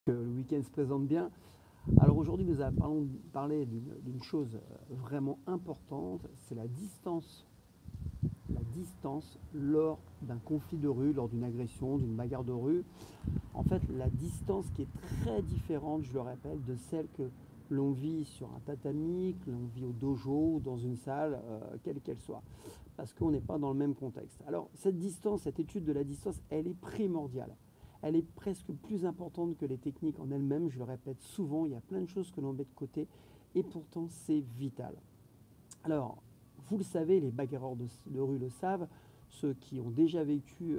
Que le week-end se présente bien. Alors aujourd'hui, nous allons parler d'une chose vraiment importante, c'est la distance lors d'un conflit de rue, lors d'une agression, d'une bagarre de rue. En fait, la distance qui est très différente, je le répète, de celle que l'on vit sur un tatami, que l'on vit au dojo ou dans une salle, quelle qu'elle soit, parce qu'on n'est pas dans le même contexte. Alors cette distance, cette étude de la distance, elle est primordiale. Elle est presque plus importante que les techniques en elles-mêmes, je le répète souvent, il y a plein de choses que l'on met de côté, et pourtant c'est vital. Alors, vous le savez, les bagarreurs de rue le savent, ceux qui ont déjà vécu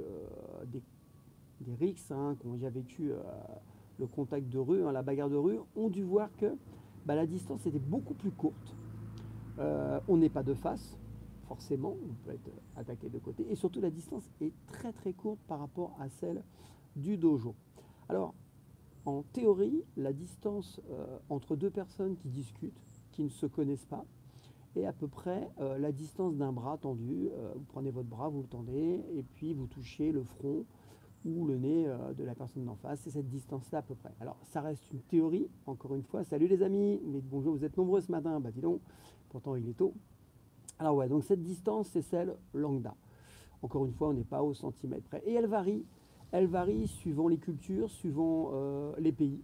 des rixes, qui ont déjà vécu le contact de rue, la bagarre de rue, ont dû voir que la distance était beaucoup plus courte. On n'est pas de face, forcément, on peut être attaqué de côté, et surtout la distance est très très courte par rapport à celle du dojo. Alors, en théorie, la distance entre deux personnes qui discutent, qui ne se connaissent pas, est à peu près la distance d'un bras tendu. Vous prenez votre bras, vous le tendez, et puis vous touchez le front ou le nez de la personne d'en face. C'est cette distance-là à peu près. Alors, ça reste une théorie, encore une fois. Salut les amis, mais bonjour, vous êtes nombreux ce matin. Bah dis donc, pourtant il est tôt. Alors ouais, donc cette distance, c'est celle lambda. Encore une fois, on n'est pas au centimètre près. Et elle varie suivant les cultures, suivant les pays.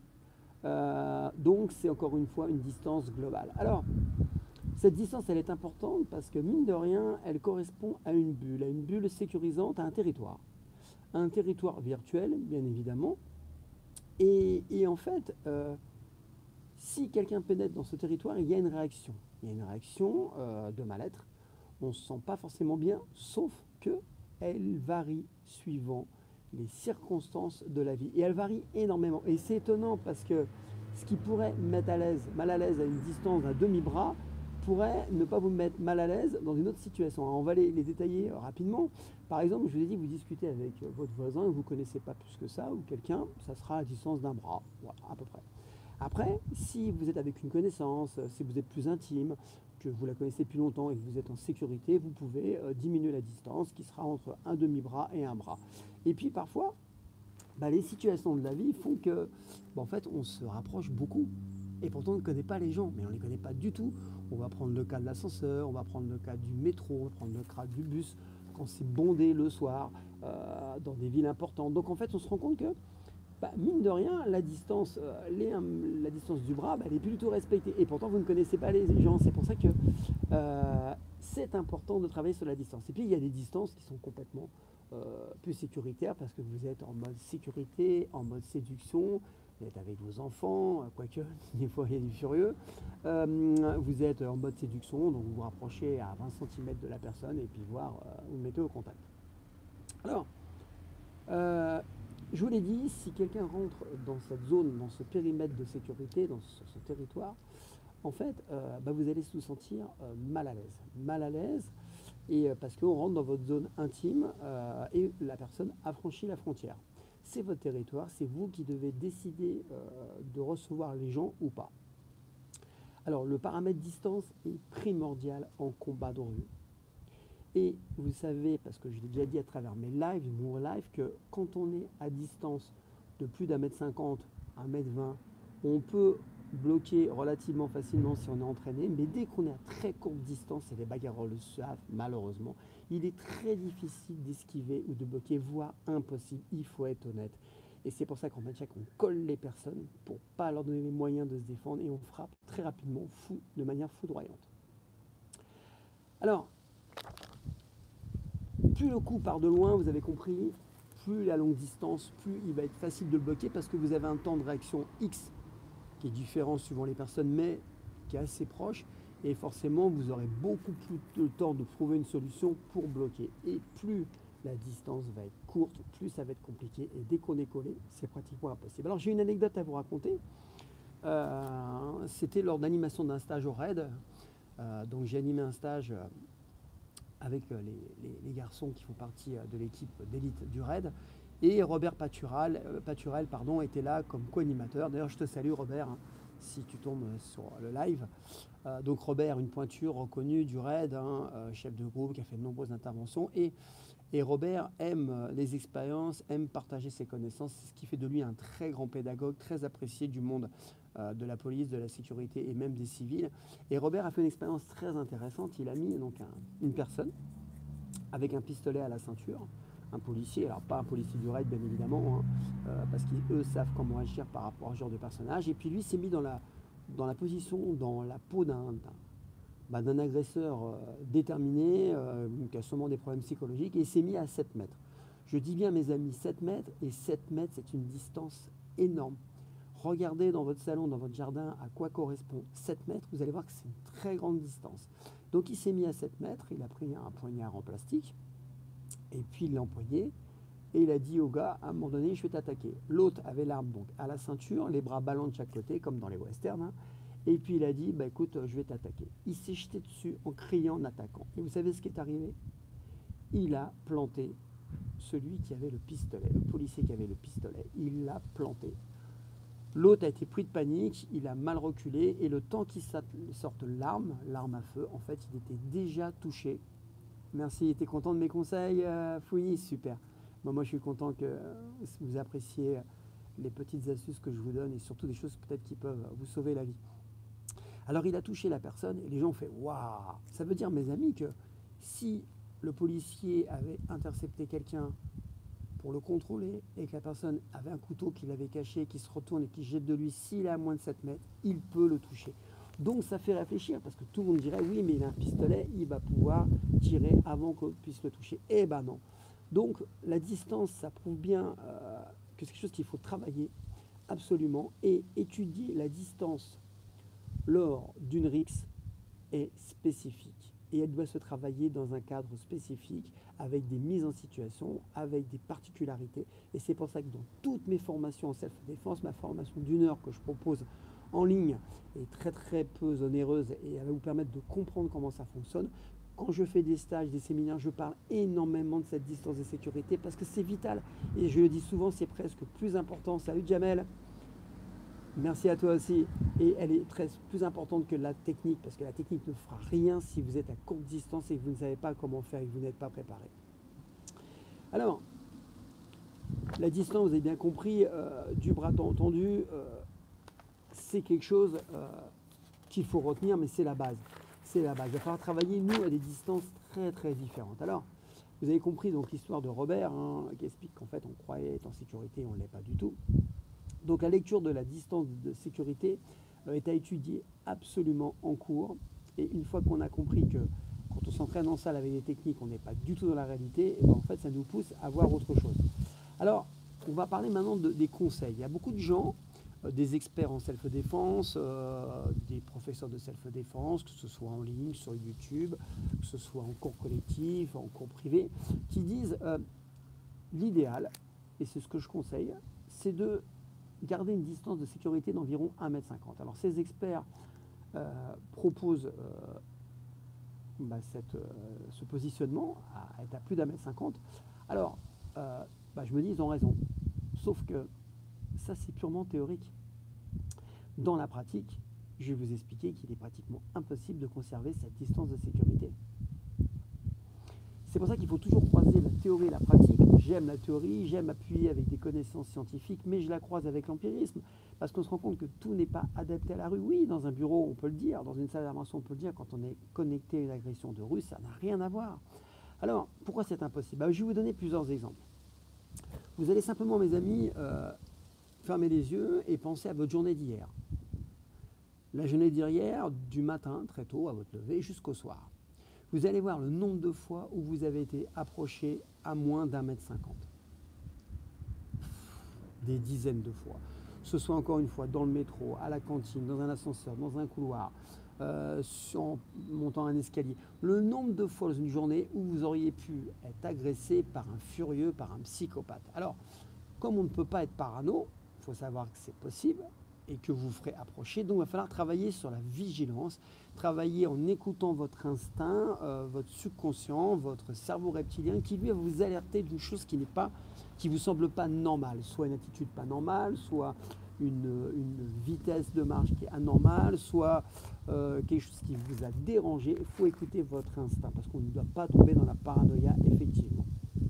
Donc c'est encore une fois une distance globale. Alors, cette distance, elle est importante parce que mine de rien, elle correspond à une bulle sécurisante, à un territoire virtuel, bien évidemment. Et en fait, si quelqu'un pénètre dans ce territoire, il y a une réaction. Il y a une réaction de mal-être. On ne se sent pas forcément bien, sauf que elle varie suivant les circonstances de la vie. Et elle varie énormément. Et c'est étonnant parce que ce qui pourrait mettre mal à l'aise à une distance d'un demi-bras, pourrait ne pas vous mettre mal à l'aise dans une autre situation. Alors on va les détailler rapidement. Par exemple, je vous ai dit, vous discutez avec votre voisin et vous ne connaissez pas plus que ça, ou quelqu'un, ça sera à la distance d'un bras, voilà, à peu près. Après, si vous êtes avec une connaissance, si vous êtes plus intime, que vous la connaissez depuis longtemps et que vous êtes en sécurité, vous pouvez diminuer la distance qui sera entre un demi-bras et un bras. Et puis parfois, les situations de la vie font que, en fait, on se rapproche beaucoup. Et pourtant, on ne connaît pas les gens, mais on ne les connaît pas du tout. On va prendre le cas de l'ascenseur, on va prendre le cas du métro, on va prendre le cas du bus, quand c'est bondé le soir, dans des villes importantes. Donc en fait, on se rend compte que mine de rien, la distance du bras, elle est plus du tout respectée. Et pourtant, vous ne connaissez pas les gens. C'est pour ça que c'est important de travailler sur la distance. Et puis, il y a des distances qui sont complètement plus sécuritaires parce que vous êtes en mode sécurité, en mode séduction. Vous êtes avec vos enfants, quoique, des fois, il y a du furieux. Vous êtes en mode séduction, donc vous vous rapprochez à 20 cm de la personne et puis vous mettez au contact. Alors, euh, je vous l'ai dit, si quelqu'un rentre dans cette zone, dans ce périmètre de sécurité, sur ce territoire, en fait, vous allez vous sentir mal à l'aise. Mal à l'aise, et parce qu'on rentre dans votre zone intime et la personne a franchi la frontière. C'est votre territoire, c'est vous qui devez décider de recevoir les gens ou pas. Alors, le paramètre distance est primordial en combat de rue. Et vous savez, parce que je l'ai déjà dit à travers mes lives, mon live, que quand on est à distance de plus d'1,50 m, 1,20 m, on peut bloquer relativement facilement si on est entraîné, mais dès qu'on est à très courte distance, et les bagarreurs le savent malheureusement, il est très difficile d'esquiver ou de bloquer, voire impossible, il faut être honnête. Et c'est pour ça qu'en match on colle les personnes pour ne pas leur donner les moyens de se défendre et on frappe très rapidement, de manière foudroyante. Alors, plus le coup part de loin, vous avez compris, plus la longue distance, plus il va être facile de le bloquer parce que vous avez un temps de réaction X qui est différent suivant les personnes, mais qui est assez proche. Et forcément, vous aurez beaucoup plus de temps de trouver une solution pour bloquer. Et plus la distance va être courte, plus ça va être compliqué. Et dès qu'on est collé, c'est pratiquement impossible. Alors j'ai une anecdote à vous raconter. C'était lors d'animation d'un stage au RAID. Donc j'ai animé un stage avec les garçons qui font partie de l'équipe d'élite du RAID. Et Robert Paturel était là comme co-animateur. D'ailleurs, je te salue Robert, si tu tombes sur le live. Donc Robert, une pointure reconnue du RAID, chef de groupe qui a fait de nombreuses interventions. Et Et Robert aime les expériences, aime partager ses connaissances, ce qui fait de lui un très grand pédagogue, très apprécié du monde de la police, de la sécurité et même des civils. Et Robert a fait une expérience très intéressante. Il a mis donc une personne avec un pistolet à la ceinture, un policier, alors pas un policier du raid bien évidemment, hein, parce qu'eux savent comment agir par rapport à ce genre de personnage. Et puis lui s'est mis dans la position, dans la peau d'un agresseur déterminé, qui a sûrement des problèmes psychologiques, et il s'est mis à 7 mètres. Je dis bien, mes amis, 7 mètres, et 7 mètres, c'est une distance énorme. Regardez dans votre salon, dans votre jardin, à quoi correspond 7 mètres, vous allez voir que c'est une très grande distance. Donc il s'est mis à 7 mètres, il a pris un poignard en plastique, et puis il l'a empoigné, et il a dit au gars, à un moment donné, je vais t'attaquer. L'autre avait l'arme donc à la ceinture, les bras ballants de chaque côté, comme dans les westerns, hein. Et puis il a dit, bah écoute, je vais t'attaquer. Il s'est jeté dessus en criant, en attaquant. Et vous savez ce qui est arrivé? Il a planté celui qui avait le pistolet, le policier qui avait le pistolet. Il l'a planté. L'autre a été pris de panique, il a mal reculé, et le temps qu'il sorte l'arme à feu, en fait, il était déjà touché. Merci, t'es content de mes conseils, Fouilly? Super. Bon, moi, je suis content que vous appréciez les petites astuces que je vous donne, et surtout des choses peut-être qui peuvent vous sauver la vie. Alors il a touché la personne et les gens ont fait « Waouh !» Ça veut dire, mes amis, que si le policier avait intercepté quelqu'un pour le contrôler et que la personne avait un couteau qu'il avait caché, qui se retourne et qui jette de lui, s'il est à moins de 7 mètres, il peut le toucher. Donc ça fait réfléchir, parce que tout le monde dirait « Oui, mais il a un pistolet, il va pouvoir tirer avant qu'on puisse le toucher. » Eh ben non. Donc la distance, ça prouve bien que c'est quelque chose qu'il faut travailler absolument et étudier la distance lors d'une rixe est spécifique et elle doit se travailler dans un cadre spécifique avec des mises en situation, avec des particularités. Et c'est pour ça que dans toutes mes formations en self-défense, ma formation d'1 heure que je propose en ligne est très très peu onéreuse et elle va vous permettre de comprendre comment ça fonctionne. Quand je fais des stages, des séminaires, je parle énormément de cette distance de sécurité parce que c'est vital. Et je le dis souvent, c'est presque plus important. Salut Jamel! Merci à toi aussi. Et elle est très plus importante que la technique, parce que la technique ne fera rien si vous êtes à courte distance et que vous ne savez pas comment faire et que vous n'êtes pas préparé. Alors, la distance, vous avez bien compris, du bras tendu, c'est quelque chose qu'il faut retenir, mais c'est la base. C'est la base. Il va falloir travailler, nous, à des distances très très différentes. Alors, vous avez compris donc l'histoire de Robert, hein, qui explique qu'en fait, on croyait être en sécurité, on ne l'est pas du tout. Donc la lecture de la distance de sécurité est à étudier absolument en cours. Et une fois qu'on a compris que quand on s'entraîne en salle avec des techniques, on n'est pas du tout dans la réalité, et bien en fait ça nous pousse à voir autre chose. Alors on va parler maintenant des conseils. Il y a beaucoup de gens, des experts en self-défense, des professeurs de self-défense, que ce soit en ligne, sur YouTube, que ce soit en cours collectif, en cours privé, qui disent l'idéal, et c'est ce que je conseille, c'est de garder une distance de sécurité d'environ 1,50 m. Alors ces experts proposent ce positionnement à être à plus d'1,50 m. Alors je me dis ils ont raison, sauf que ça c'est purement théorique. Dans la pratique, je vais vous expliquer qu'il est pratiquement impossible de conserver cette distance de sécurité. C'est pour ça qu'il faut toujours croiser la théorie et la pratique. J'aime la théorie, j'aime appuyer avec des connaissances scientifiques, mais je la croise avec l'empirisme, parce qu'on se rend compte que tout n'est pas adapté à la rue. Oui, dans un bureau, on peut le dire, dans une salle d'intervention, on peut le dire, quand on est connecté à une agression de rue, ça n'a rien à voir. Alors, pourquoi c'est impossible? Je vais vous donner plusieurs exemples. Vous allez simplement, mes amis, fermer les yeux et penser à votre journée d'hier. La journée d'hier, du matin, très tôt, à votre lever, jusqu'au soir. Vous allez voir le nombre de fois où vous avez été approché à moins d'1,50 m. Des dizaines de fois. Ce soit encore une fois dans le métro, à la cantine, dans un ascenseur, dans un couloir, en montant un escalier. Le nombre de fois dans une journée où vous auriez pu être agressé par un furieux, par un psychopathe. Alors, comme on ne peut pas être parano, il faut savoir que c'est possible et que vous ferez approcher. Donc, il va falloir travailler sur la vigilance, travailler en écoutant votre instinct, votre subconscient, votre cerveau reptilien, qui lui va vous alerter d'une chose qui vous semble pas normale, soit une attitude pas normale, soit une vitesse de marche qui est anormale, soit quelque chose qui vous a dérangé. Il faut écouter votre instinct parce qu'on ne doit pas tomber dans la paranoïa, effectivement.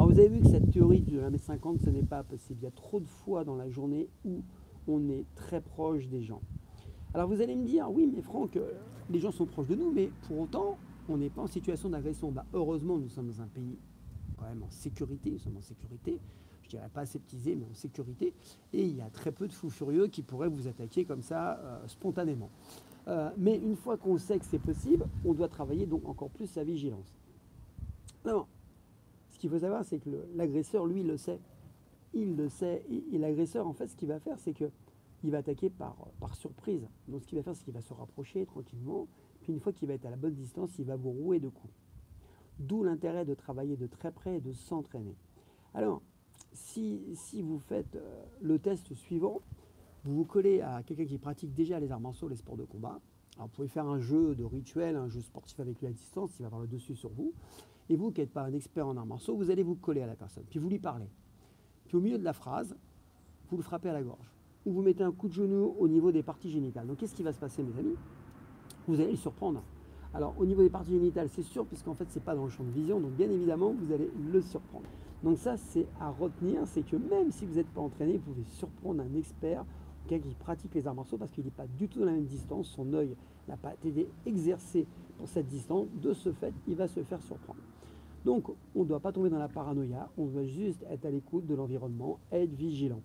Alors vous avez vu que cette théorie de 1,50 m, ce n'est pas possible. Il y a trop de fois dans la journée où on est très proche des gens. Alors vous allez me dire, oui mais Franck, les gens sont proches de nous, mais pour autant, on n'est pas en situation d'agression. Bah, heureusement, nous sommes dans un pays quand même en sécurité, nous sommes en sécurité, je dirais pas aseptisé, mais en sécurité, et il y a très peu de fous furieux qui pourraient vous attaquer comme ça, spontanément. Mais une fois qu'on sait que c'est possible, on doit travailler donc encore plus sa vigilance. Non, ce qu'il faut savoir, c'est que l'agresseur, lui, le sait. Il le sait, et l'agresseur, en fait, ce qu'il va faire, c'est que il va attaquer par surprise. Donc ce qu'il va faire, c'est qu'il va se rapprocher tranquillement, puis une fois qu'il va être à la bonne distance, il va vous rouer de coups. D'où l'intérêt de travailler de très près et de s'entraîner. Alors, si vous faites le test suivant, vous vous collez à quelqu'un qui pratique déjà les arts martiaux, les sports de combat. Alors, vous pouvez faire un jeu de rituel, un jeu sportif avec lui à distance, il va avoir le dessus sur vous. Et vous, qui n'êtes pas un expert en arts martiaux, vous allez vous coller à la personne, puis vous lui parlez. Puis au milieu de la phrase, vous le frappez à la gorge. Ou vous mettez un coup de genou au niveau des parties génitales. Donc, qu'est-ce qui va se passer, mes amis? Vous allez le surprendre. Alors, au niveau des parties génitales, c'est sûr, puisqu'en fait, ce n'est pas dans le champ de vision. Donc, bien évidemment, vous allez le surprendre. Donc, ça, c'est à retenir. C'est que même si vous n'êtes pas entraîné, vous pouvez surprendre un expert, quelqu'un qui pratique les arts martiaux, parce qu'il n'est pas du tout dans la même distance. Son œil n'a pas été exercé pour cette distance. De ce fait, il va se faire surprendre. Donc, on ne doit pas tomber dans la paranoïa. On doit juste être à l'écoute de l'environnement, être vigilant.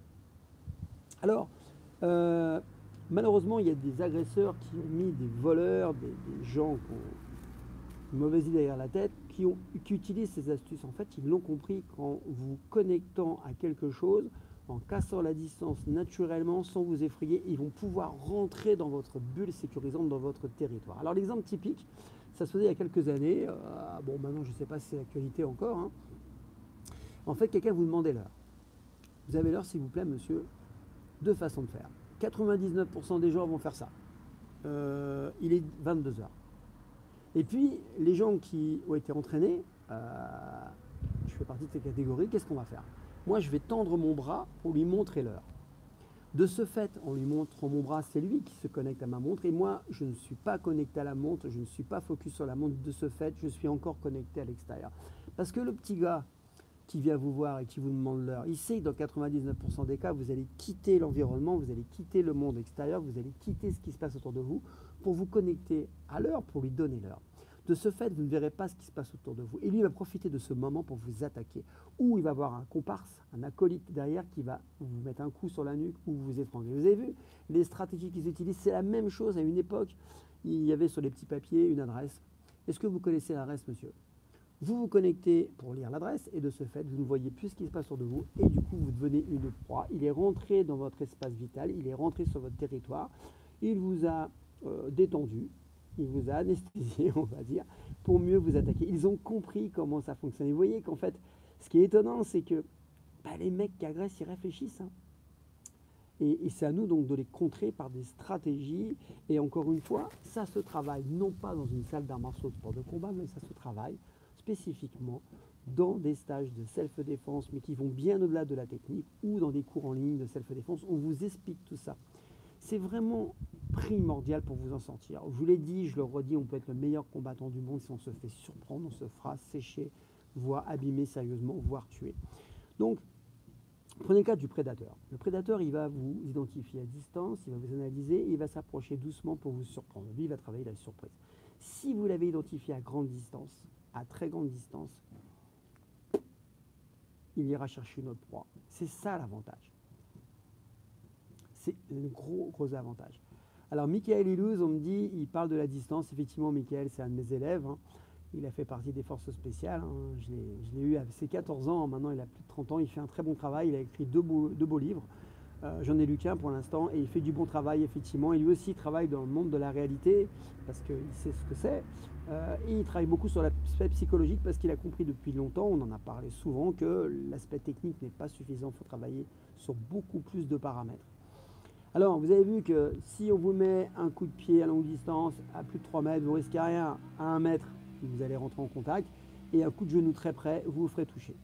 Alors, malheureusement, il y a des agresseurs qui ont mis des voleurs, des gens qui ont une mauvaise idée derrière la tête, qui utilisent ces astuces. En fait, ils l'ont compris qu'en vous connectant à quelque chose, en cassant la distance naturellement, sans vous effrayer, ils vont pouvoir rentrer dans votre bulle sécurisante, dans votre territoire. Alors, l'exemple typique, ça se faisait il y a quelques années. Bon, maintenant, je ne sais pas si c'est l'actualité encore. Hein. En fait, quelqu'un vous demandait l'heure. Vous avez l'heure, s'il vous plaît, monsieur? Deux façons de faire. 99% des gens vont faire ça. Il est 22 heures. Et puis, les gens qui ont été entraînés, je fais partie de ces catégories, qu'est-ce qu'on va faire? Moi, je vais tendre mon bras pour lui montrer l'heure. De ce fait, en lui montrant mon bras, c'est lui qui se connecte à ma montre. Et moi, je ne suis pas connecté à la montre, je ne suis pas focus sur la montre. De ce fait, je suis encore connecté à l'extérieur. Parce que le petit gars qui vient vous voir et qui vous demande l'heure, il sait que dans 99% des cas, vous allez quitter l'environnement, vous allez quitter le monde extérieur, vous allez quitter ce qui se passe autour de vous pour vous connecter à l'heure, pour lui donner l'heure. De ce fait, vous ne verrez pas ce qui se passe autour de vous. Et lui va profiter de ce moment pour vous attaquer. Ou il va avoir un comparse, un acolyte derrière qui va vous mettre un coup sur la nuque ou vous étrangler. Vous avez vu, les stratégies qu'ils utilisent, c'est la même chose. À une époque, il y avait sur les petits papiers une adresse. Est-ce que vous connaissez l'adresse, monsieur? Vous vous connectez pour lire l'adresse et de ce fait, vous ne voyez plus ce qui se passe autour de vous et du coup, vous devenez une proie. Il est rentré dans votre espace vital, il est rentré sur votre territoire, il vous a détendu, il vous a anesthésié, on va dire, pour mieux vous attaquer. Ils ont compris comment ça fonctionne. Et vous voyez qu'en fait, ce qui est étonnant, c'est que les mecs qui agressent, ils réfléchissent. Hein. Et c'est à nous donc de les contrer par des stratégies. Et encore une fois, ça se travaille non pas dans une salle d'arts martiaux de sport de combat, mais ça se travaille spécifiquement dans des stages de self-défense, mais qui vont bien au-delà de la technique, ou dans des cours en ligne de self-défense. On vous explique tout ça. C'est vraiment primordial pour vous en sortir. Je vous l'ai dit, je le redis, on peut être le meilleur combattant du monde si on se fait surprendre, on se fera sécher, voire abîmer sérieusement, voire tuer. Donc, prenez le cas du prédateur. Le prédateur, il va vous identifier à distance, il va vous analyser, et il va s'approcher doucement pour vous surprendre. Lui, il va travailler la surprise. Si vous l'avez identifié à grande distance, à très grande distance, il ira chercher une autre proie. C'est ça l'avantage. C'est un gros avantage. Alors, Michael Illouz, on me dit, il parle de la distance. Effectivement, Michael, c'est un de mes élèves. Hein. Il a fait partie des forces spéciales. Hein. Je l'ai eu à ses 14 ans. Maintenant, il a plus de 30 ans. Il fait un très bon travail. Il a écrit deux beaux livres. J'en ai lu qu'un pour l'instant. Et il fait du bon travail, effectivement. Et lui aussi, il travaille dans le monde de la réalité parce qu'il sait ce que c'est. Et il travaille beaucoup sur l'aspect psychologique parce qu'il a compris depuis longtemps, on en a parlé souvent, que l'aspect technique n'est pas suffisant. Il faut travailler sur beaucoup plus de paramètres. Alors, vous avez vu que si on vous met un coup de pied à longue distance, à plus de 3 mètres, vous ne risquez rien. À 1 mètre, vous allez rentrer en contact. Et un coup de genou très près, vous vous ferez toucher.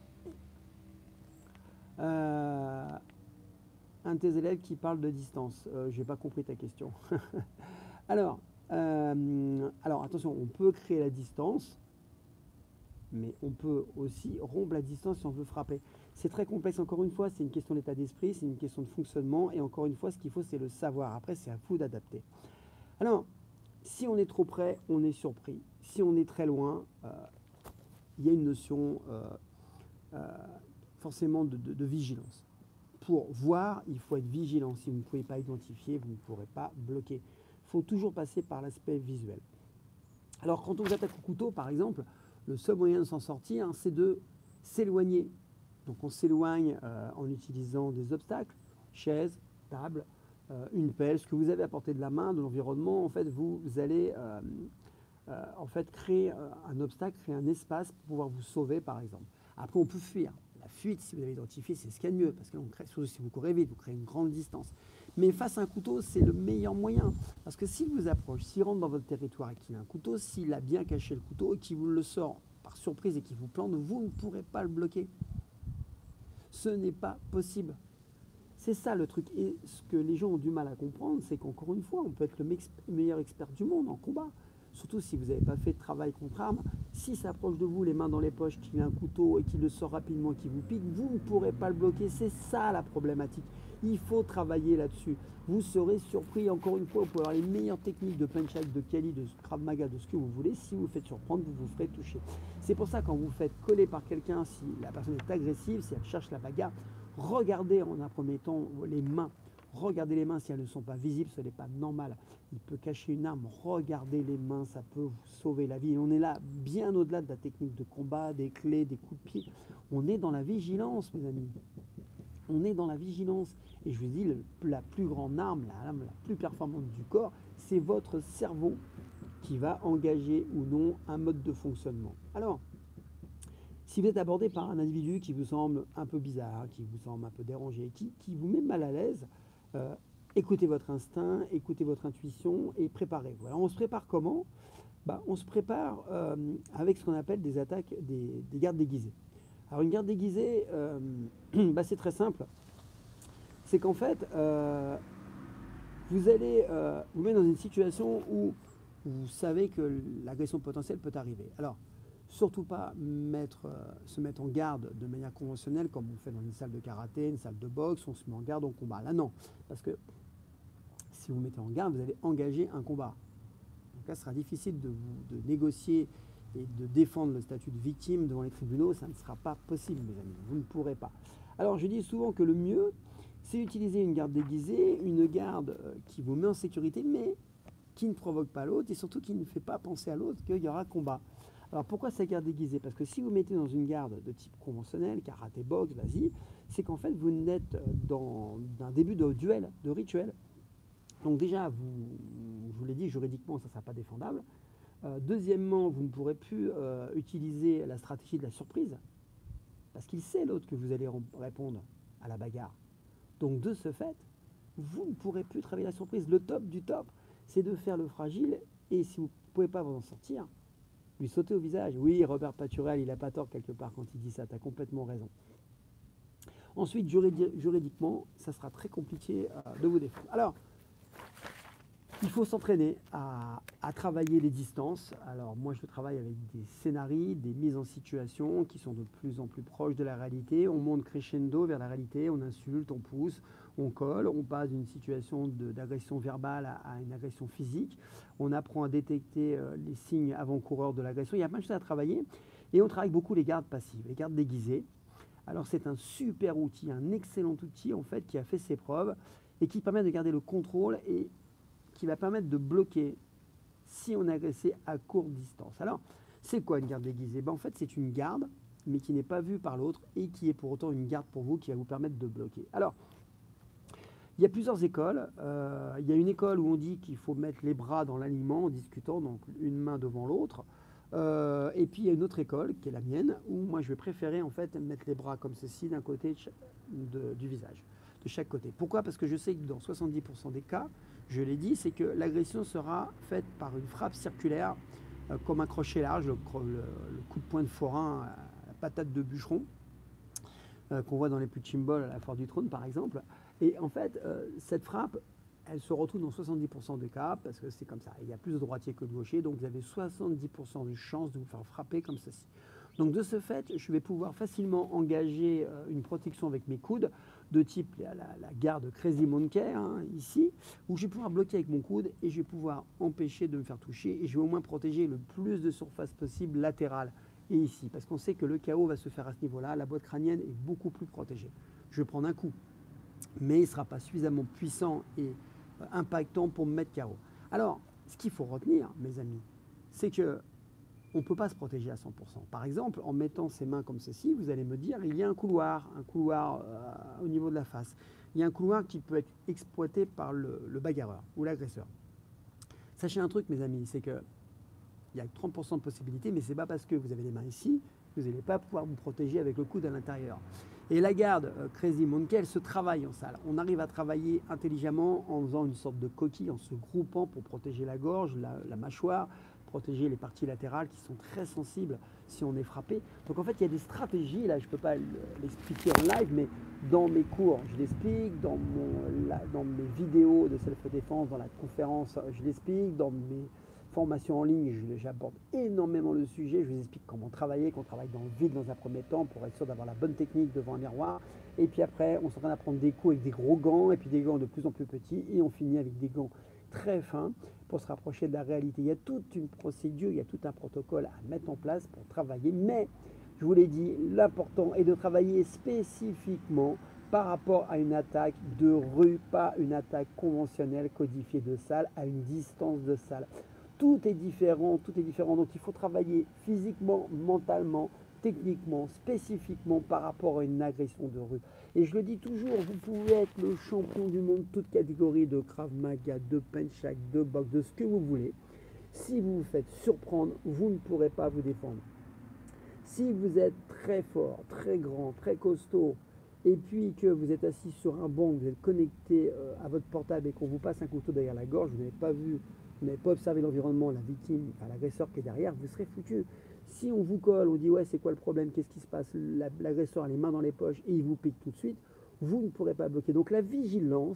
Un de tes élèves qui parle de distance. Je n'ai pas compris ta question. Alors, attention, on peut créer la distance. mais on peut aussi rompre la distance si on veut frapper. C'est très complexe, encore une fois, c'est une question d'état d'esprit, c'est une question de fonctionnement, et encore une fois, ce qu'il faut, c'est le savoir. Après, c'est à vous d'adapter. Alors, si on est trop près, on est surpris. Si on est très loin, il y a une notion forcément de vigilance. Pour voir, il faut être vigilant. Si vous ne pouvez pas identifier, vous ne pourrez pas bloquer. Il faut toujours passer par l'aspect visuel. Alors, quand on vous attaque au couteau, par exemple, le seul moyen de s'en sortir, c'est de s'éloigner. Donc, on s'éloigne en utilisant des obstacles, chaises, table, une pelle, ce que vous avez à portée de la main, de l'environnement. En fait, vous allez en fait, créer un obstacle, créer un espace pour pouvoir vous sauver, par exemple. Après, on peut fuir. La fuite, si vous avez identifié, c'est ce qu'il y a de mieux, parce que surtout si vous courez vite, vous créez une grande distance. Mais face à un couteau, c'est le meilleur moyen. Parce que s'il vous approche, s'il rentre dans votre territoire et qu'il a un couteau, s'il a bien caché le couteau et qu'il vous le sort par surprise et qu'il vous plante, vous ne pourrez pas le bloquer. Ce n'est pas possible. C'est ça le truc. Et ce que les gens ont du mal à comprendre, c'est qu'encore une fois, on peut être le meilleur expert du monde en combat. Surtout si vous n'avez pas fait de travail contre arme. S'il s'approche de vous, les mains dans les poches, qu'il a un couteau et qu'il le sort rapidement, qu'il vous pique, vous ne pourrez pas le bloquer. C'est ça la problématique. Il faut travailler là-dessus. Vous serez surpris, encore une fois, vous pouvez avoir les meilleures techniques de planchette, de Kali, de Krav Maga, de ce que vous voulez. Si vous vous faites surprendre, vous vous ferez toucher. C'est pour ça, quand vous faites coller par quelqu'un, si la personne est agressive, si elle cherche la bagarre, regardez en un premier temps les mains. Regardez les mains si elles ne sont pas visibles, ce n'est pas normal. Il peut cacher une arme, regardez les mains, ça peut vous sauver la vie. Et on est là bien au-delà de la technique de combat, des clés, des coups de pied. On est dans la vigilance, mes amis. On est dans la vigilance. Et je vous dis, la plus grande arme, la plus performante du corps, c'est votre cerveau qui va engager ou non un mode de fonctionnement. Alors, si vous êtes abordé par un individu qui vous semble un peu bizarre, qui vous semble un peu dérangé, qui vous met mal à l'aise, écoutez votre instinct, écoutez votre intuition et préparez-vous. Alors on se prépare comment? On se prépare avec ce qu'on appelle des attaques, des gardes déguisées. Alors une garde déguisée, c'est très simple. C'est qu'en fait, vous allez vous mettre dans une situation où vous savez que l'agression potentielle peut arriver. Alors, surtout pas se mettre en garde de manière conventionnelle comme on fait dans une salle de karaté, une salle de boxe, on se met en garde en combat. Là non, parce que si vous mettez en garde, vous allez engager un combat. Donc là, ce sera difficile de négocier et de défendre le statut de victime devant les tribunaux, ça ne sera pas possible, mes amis, vous ne pourrez pas. Alors je dis souvent que le mieux, c'est utiliser une garde déguisée, une garde qui vous met en sécurité, mais qui ne provoque pas l'autre et surtout qui ne fait pas penser à l'autre qu'il y aura combat. Alors pourquoi cette garde déguisée? Parce que si vous mettez dans une garde de type conventionnel, karaté, boxe, vas-y, c'est qu'en fait vous n'êtes dans un début de duel, de rituel. Donc déjà, je vous l'ai dit, juridiquement, ça ne sera pas défendable. Deuxièmement, vous ne pourrez plus utiliser la stratégie de la surprise, parce qu'il sait l'autre que vous allez répondre à la bagarre. Donc de ce fait, vous ne pourrez plus travailler la surprise. Le top du top, c'est de faire le fragile, et si vous ne pouvez pas vous en sortir, lui sauter au visage. Oui, Robert Paturel, il n'a pas tort quelque part quand il dit ça, tu as complètement raison. Ensuite, juridiquement, ça sera très compliqué de vous défendre. Alors, il faut s'entraîner à travailler les distances. Alors moi je travaille avec des scénarios, des mises en situation qui sont de plus en plus proches de la réalité. On monte crescendo vers la réalité, on insulte, on pousse, on colle, on passe d'une situation d'agression verbale à une agression physique. On apprend à détecter les signes avant-coureurs de l'agression. Il y a plein de choses à travailler. Et on travaille beaucoup les gardes passives, les gardes déguisées. Alors c'est un super outil, un excellent outil en fait qui a fait ses preuves et qui permet de garder le contrôle et qui va permettre de bloquer si on est agressé à courte distance. Alors, c'est quoi une garde déguisée? En fait, c'est une garde, mais qui n'est pas vue par l'autre et qui est pour autant une garde pour vous qui va vous permettre de bloquer. Alors, il y a plusieurs écoles. Il y a une école où on dit qu'il faut mettre les bras dans l'alignement en discutant, donc une main devant l'autre. Et puis il y a une autre école, qui est la mienne, où moi je vais préférer en fait mettre les bras comme ceci d'un côté du visage, de chaque côté. Pourquoi? Parce que je sais que dans 70% des cas, je l'ai dit, c'est que l'agression sera faite par une frappe circulaire, comme un crochet large, le coup de poing de forain, la patate de bûcheron, qu'on voit dans les punching balls à la Foire du Trône par exemple. Et en fait, cette frappe, elle se retrouve dans 70% des cas, parce que c'est comme ça. Il y a plus de droitiers que de gauchers, donc vous avez 70% de chances de vous faire frapper comme ceci. Donc de ce fait, je vais pouvoir facilement engager une protection avec mes coudes de type la garde Crazy Monkey, hein, ici, où je vais pouvoir bloquer avec mon coude et je vais pouvoir empêcher de me faire toucher et je vais au moins protéger le plus de surface possible latérale et ici, parce qu'on sait que le KO va se faire à ce niveau-là, la boîte crânienne est beaucoup plus protégée. Je vais prendre un coup, mais il ne sera pas suffisamment puissant et impactant pour me mettre KO. Alors, ce qu'il faut retenir, mes amis, c'est que on ne peut pas se protéger à 100%. Par exemple, en mettant ses mains comme ceci, vous allez me dire, il y a un couloir au niveau de la face. Il y a un couloir qui peut être exploité par le bagarreur ou l'agresseur. Sachez un truc, mes amis, c'est qu'il y a 30% de possibilités, mais ce n'est pas parce que vous avez les mains ici que vous n'allez pas pouvoir vous protéger avec le coude à l'intérieur. Et la garde Crazy Monkey, elle se travaille en salle. On arrive à travailler intelligemment en faisant une sorte de coquille, en se groupant pour protéger la gorge, la mâchoire, protéger les parties latérales qui sont très sensibles si on est frappé. Donc en fait, il y a des stratégies, là je ne peux pas l'expliquer en live, mais dans mes cours, je l'explique, dans mes vidéos de self-défense, dans la conférence, je l'explique, dans mes formations en ligne, j'aborde énormément le sujet, je vous explique comment travailler, qu'on travaille dans le vide dans un premier temps pour être sûr d'avoir la bonne technique devant un miroir, et puis après on s'entraîne à prendre des coups avec des gros gants, et puis des gants de plus en plus petits, et on finit avec des gants très fins pour se rapprocher de la réalité. Il y a toute une procédure, il y a tout un protocole à mettre en place pour travailler, mais je vous l'ai dit, l'important est de travailler spécifiquement par rapport à une attaque de rue, pas une attaque conventionnelle codifiée de salle à une distance de salle. Tout est différent, donc il faut travailler physiquement, mentalement, techniquement, spécifiquement par rapport à une agression de rue. Et je le dis toujours, vous pouvez être le champion du monde, toute catégorie de Krav Maga, de Penchak, de boxe, de ce que vous voulez. Si vous vous faites surprendre, vous ne pourrez pas vous défendre. Si vous êtes très fort, très grand, très costaud, et puis que vous êtes assis sur un banc, vous êtes connecté à votre portable et qu'on vous passe un couteau derrière la gorge, vous n'avez pas vu, vous n'avez pas observé l'environnement, la victime, enfin, l'agresseur qui est derrière, vous serez foutu. Si on vous colle, on dit ouais c'est quoi le problème, qu'est-ce qui se passe, l'agresseur a les mains dans les poches et il vous pique tout de suite, vous ne pourrez pas bloquer. Donc la vigilance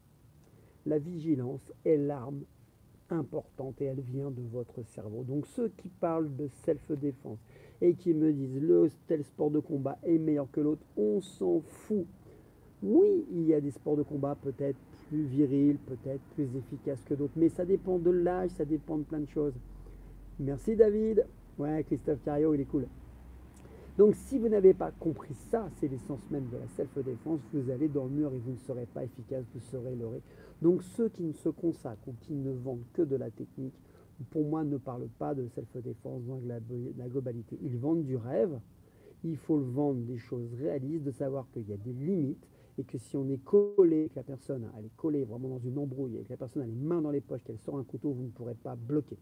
est l'arme importante et elle vient de votre cerveau. Donc ceux qui parlent de self-défense et qui me disent le tel sport de combat est meilleur que l'autre, on s'en fout. Oui, il y a des sports de combat peut-être plus virils, peut-être plus efficaces que d'autres, mais ça dépend de l'âge, ça dépend de plein de choses. Merci David. Ouais, Christophe Cario, il est cool. Donc si vous n'avez pas compris ça, c'est l'essence même de la self-défense, vous allez dans le mur et vous ne serez pas efficace, vous serez leurré. Donc ceux qui ne se consacrent ou qui ne vendent que de la technique, pour moi ne parlent pas de self-défense dans la globalité. Ils vendent du rêve, il faut le vendre des choses réalistes, de savoir qu'il y a des limites et que si on est collé avec la personne, elle est collée vraiment dans une embrouille, et que la personne a les mains dans les poches, qu'elle sort un couteau, vous ne pourrez pas bloquer.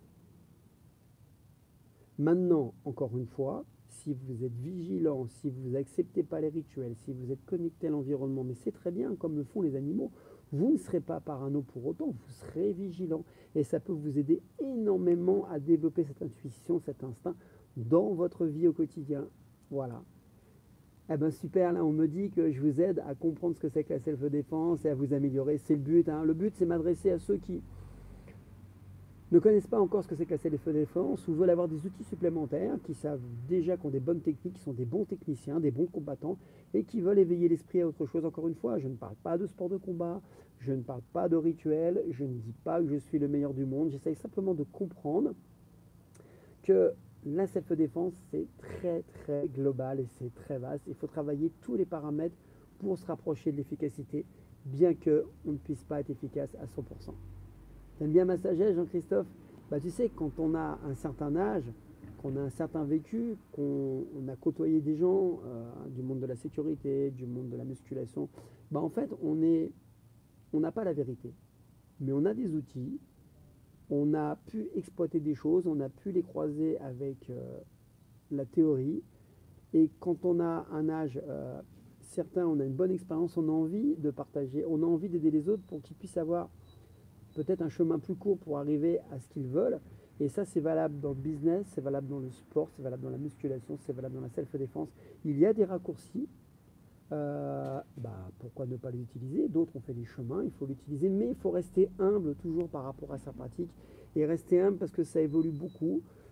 Maintenant, encore une fois, si vous êtes vigilant, si vous n'acceptez pas les rituels, si vous êtes connecté à l'environnement, mais c'est très bien, comme le font les animaux, vous ne serez pas parano pour autant, vous serez vigilant. Et ça peut vous aider énormément à développer cette intuition, cet instinct dans votre vie au quotidien. Voilà. Eh ben super, là on me dit que je vous aide à comprendre ce que c'est que la self-défense et à vous améliorer. C'est le but. Hein. Le but, c'est m'adresser à ceux qui ne connaissent pas encore ce que c'est que la self-défense ou veulent avoir des outils supplémentaires, qui savent déjà qu'on ont des bonnes techniques, qui sont des bons techniciens, des bons combattants et qui veulent éveiller l'esprit à autre chose. Encore une fois, je ne parle pas de sport de combat, je ne parle pas de rituel, je ne dis pas que je suis le meilleur du monde, j'essaye simplement de comprendre que la self-défense, c'est très très global et c'est très vaste. Il faut travailler tous les paramètres pour se rapprocher de l'efficacité, bien qu'on ne puisse pas être efficace à 100%. T'aimes bien ma sagesse, Jean-Christophe? Bah, tu sais, quand on a un certain âge, qu'on a un certain vécu, qu'on a côtoyé des gens du monde de la sécurité, du monde de la musculation, bah, en fait, on n'a pas la vérité. Mais on a des outils, on a pu exploiter des choses, on a pu les croiser avec la théorie. Et quand on a un âge certain, on a une bonne expérience, on a envie de partager, on a envie d'aider les autres pour qu'ils puissent avoir peut-être un chemin plus court pour arriver à ce qu'ils veulent. Et ça, c'est valable dans le business, c'est valable dans le sport, c'est valable dans la musculation, c'est valable dans la self-défense. Il y a des raccourcis. Pourquoi ne pas les utiliser? D'autres ont fait des chemins, il faut l'utiliser, mais il faut rester humble toujours par rapport à sa pratique. Et rester humble parce que ça évolue beaucoup.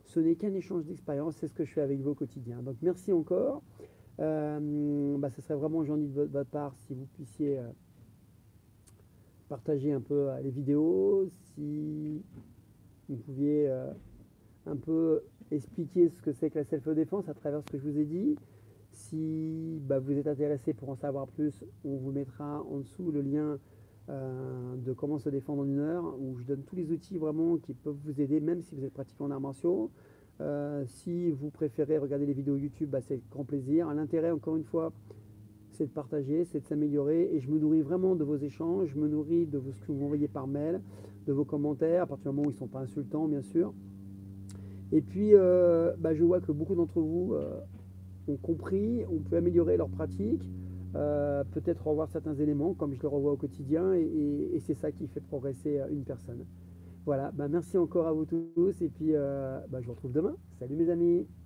ce n'est qu'un échange d'expérience, c'est ce que je fais avec vous au quotidien. Donc merci encore. Ce serait vraiment gentil de votre part si vous puissiez partager un peu les vidéos, si vous pouviez un peu expliquer ce que c'est que la self-défense à travers ce que je vous ai dit. Si vous êtes intéressé pour en savoir plus, on vous mettra en dessous le lien de comment se défendre en 1 heure, où je donne tous les outils vraiment qui peuvent vous aider, même si vous êtes pratiquant en arts martiaux. Si vous préférez regarder les vidéos YouTube, c'est avec grand plaisir. L'intérêt, encore une fois, c'est de partager, c'est de s'améliorer. Et je me nourris vraiment de vos échanges, je me nourris de ce que vous m'envoyez par mail, de vos commentaires, à partir du moment où ils ne sont pas insultants, bien sûr. Et puis, je vois que beaucoup d'entre vous ont compris, on peut améliorer leur pratique, peut-être revoir certains éléments, comme je le revois au quotidien, et c'est ça qui fait progresser une personne. Voilà, merci encore à vous tous, et puis je vous retrouve demain. Salut mes amis!